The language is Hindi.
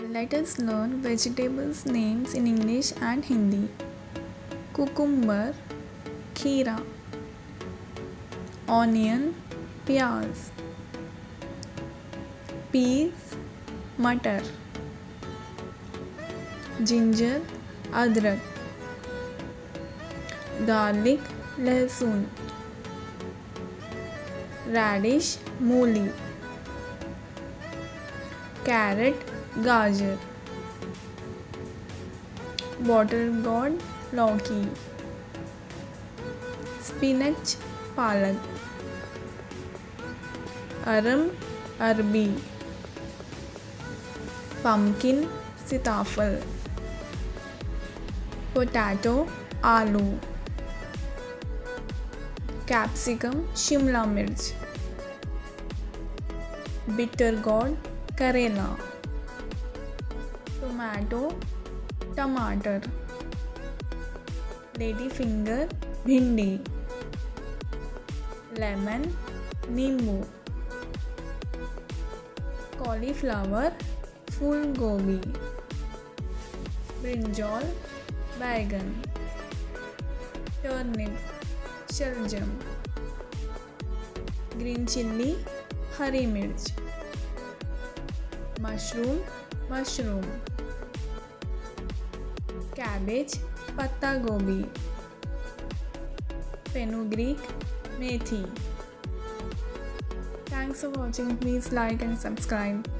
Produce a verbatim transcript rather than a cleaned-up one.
Let us learn vegetables names in English and Hindi. Cucumber, खीरा. Onion, प्याज. Peas, मटर. Ginger, अदरक. Garlic, लहसुन. Radish, मूली. Carrot, गाजर. Bottle gourd, लौकी. Spinach, पालक. अरम, अरबी. Pumpkin, सीताफल. Potato, आलू. Capsicum, शिमला मिर्च. Bitter gourd, करेला. टोमेटो, टमाटर. लेडी फिंगर, भिंडी. लेमन, नींबू. कॉलीफ्लावर, फूल गोभी. ब्रिंजॉल, बैगन. टर्निप, शलजम. ग्रीन चिल्ली, हरी मिर्च. Mushroom, mushroom. कैबेज, पत्ता गोभी. फेनुग्रीक, मेथी. Thanks for watching. Please like and subscribe.